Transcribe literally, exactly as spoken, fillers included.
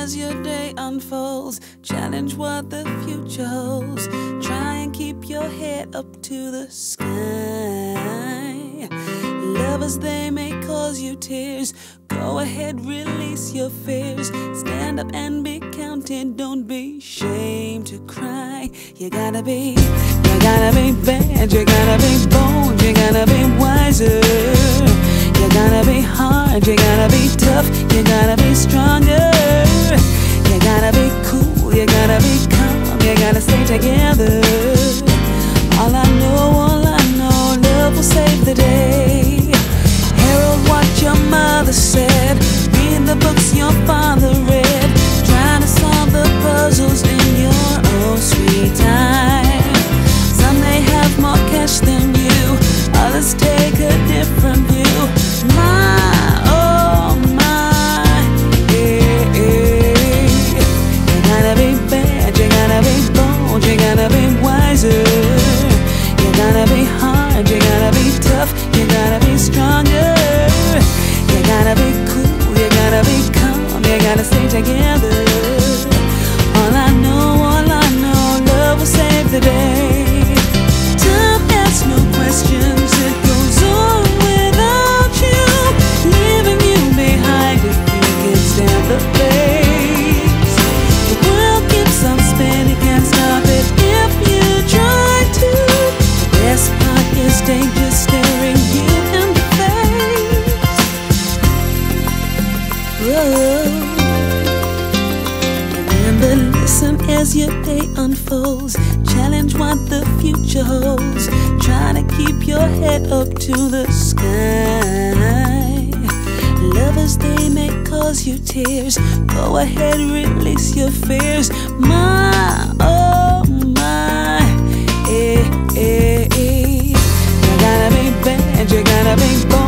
as your day unfolds. Challenge what the future holds. Try and keep your head up to the sky. Lovers, they may cause you tears. Go ahead, release your fears. Stand up and be counted. Don't be ashamed to cry. You gotta be, you gotta be bad. You gotta be bold. You gotta be wiser. You gotta be hard. You gotta be tough. You gotta be stronger. You gotta be cool. You gotta be calm. You gotta stay together. All I know, all I know, love will save the day. Herald what your mother said. Read the books your father read. Trying to solve the puzzles in your own sweet time. Some may have more cash than you. Others take a different view. My, oh my, yeah, yeah. You gotta be bad. You gotta be bold. You gotta be wiser. You gotta be hard. You gotta be tough. You gotta be stronger. You gotta be cool, you gotta be calm, you gotta stay together. All I know, all I know, love will save the day. Time asks no questions, it goes on without you, leaving you behind if you can stand the pace. The world keeps on spinning, can't stop it if you try to. The best part is danger staring you in the face. Remember, listen as your day unfolds. Challenge what the future holds. Try to keep your head up to the sky. Lovers, they may cause you tears. Go ahead, release your fears. My, oh my, eh, eh, eh. You gotta be bad, you gotta be bold.